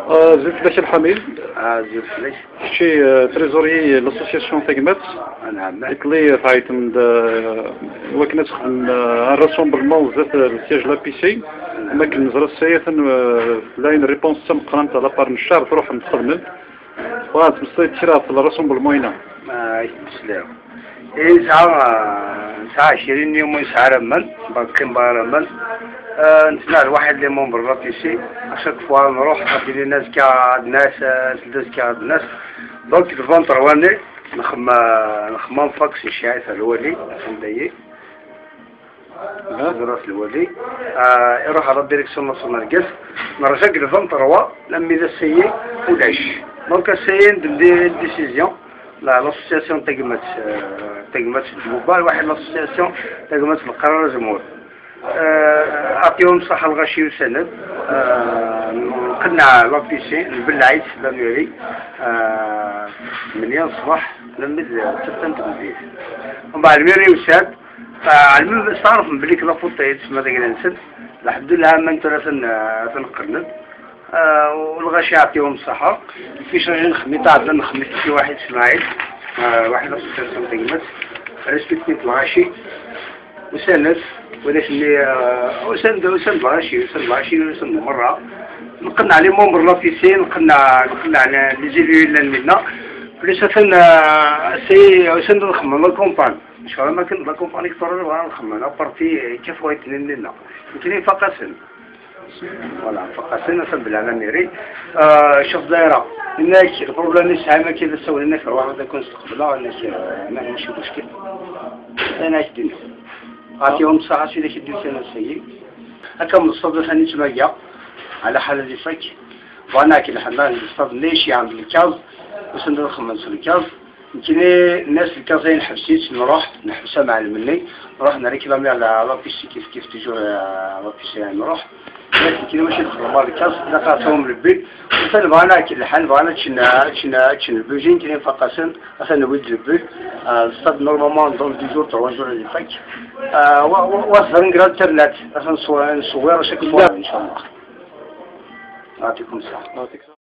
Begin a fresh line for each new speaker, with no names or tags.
زيد فلاش الحميد.
زيد فلاش.
شي تريزوري لاسوسياسيون تاكمات.
نعم.
قلت لي فايت من وكنا تخدم الراسومبلمون زاد السياج لابيسي ما كنزر السياث لاين ريبونس تم قرنت على بار الشعب تروح نتخدم وغاد مصيت شرا في الراسومبلمون هنا.
يسلم. ساعة 20 يوم يسعى رمل باكين بارمل. نتنا الواحد اللي مون بالرابيسي اشاك فوا نروح غادي لي ناس كاع الناس ثلاث كاع الناس دونك الفونتر واني نخمم فاكس الشايف الولي فهمتي راس الولي يروح على الديريكسيون ناسيونال كاس نرجع الفونتر وا لما اذا سيي وداش دونك السيي ندير ديسيزيون لاسوسياسيون تاكمات الموبايل واحد لاسوسياسيون تاكمات القرار الجمهور اعطيهم الصحه الغشي وسند نقنع لابيسي نبلعيت لاميري من الصباح لمد 6 تنبيه ومن بعد الميري وساد علم استعرف بلي كلا فوطيت ما داك نسد الحمد لله ما انت تنقرند والغشي يعطيهم الصحه كيفاش راجل نخمي تعدل نخمي شي واحد اسماعيل واحد لاسوسياسيون تاكمات ريسبكتيت الغشي وسند ولكن وسند الغاشي مرة نقنع لي مومبر لافيسي نقنع على لي زيليو اللي منا بليس سي وسند نخمم لا كومبان ان شاء الله ما كان لا كومباني كثر بغا نخمم لا بارتي كيف بغيت لنا يمكن فقاسن فوالا فقاسن نسبل على ميري شوف دايره هناك البروبليم اللي ساهمه كي نسول هناك واحد يكون استقبلها هناك ما ماشي مشكل انا كدير عطيهم الصحة سيدي كدير سنة السيد هكا من الصدر ثاني تماقيا على حالة دي فك وانا كي الحمام الصدر ليش عند الكاز وسندر خمس الكاز يمكن الناس الكازين حبسيت نروح نحبسها مع الملي نروح نركلامي على لابيسي كيف تجور لابيسي يعني نروح لكن ماشي نخدم الكاز لقاتهم للبيت وثاني بغانا كي الحال بغانا تشن البوجين كاين فقاسن مثلا ولد البيت الصاد نورمالمون دون دي جور 3 جور اللي فك وصل نقرا الانترنت مثلا نصور شكل ان شاء الله. يعطيكم الصحة.